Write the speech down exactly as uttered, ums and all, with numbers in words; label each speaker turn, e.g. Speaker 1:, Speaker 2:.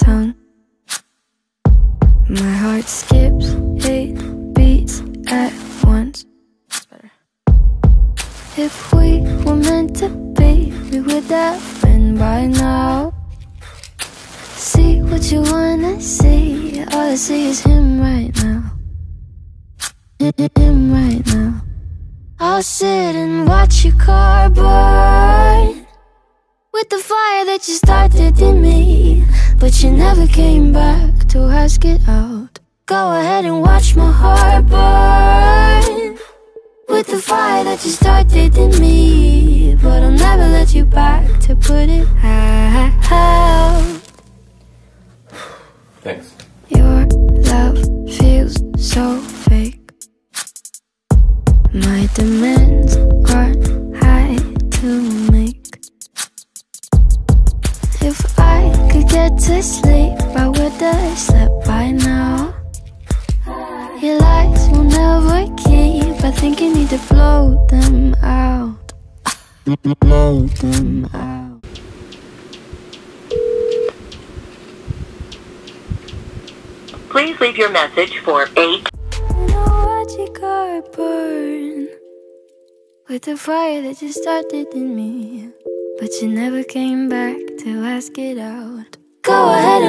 Speaker 1: tongue. My heart skips eight beats at once. That's better. If we were meant to be, we would have been by now. See what you wanna see, all I see is him right now. Him right now. I'll sit and watch your car burn with the fire that you started in me, but you never came back to ask it out. Go ahead and watch my heart burn with the fire that you started in me, but I'll never let you back to put it out.
Speaker 2: Thanks.
Speaker 1: Your love feels so fake. My demands aren't high to make. If I could get to sleep, I would have slept by now. Your lies will never keep, I think you need to blow them out. Blow them out.
Speaker 3: Please leave your message for eight.
Speaker 1: Watch your car burn with the fire that you started in me, but you never came back to ask it out. Go ahead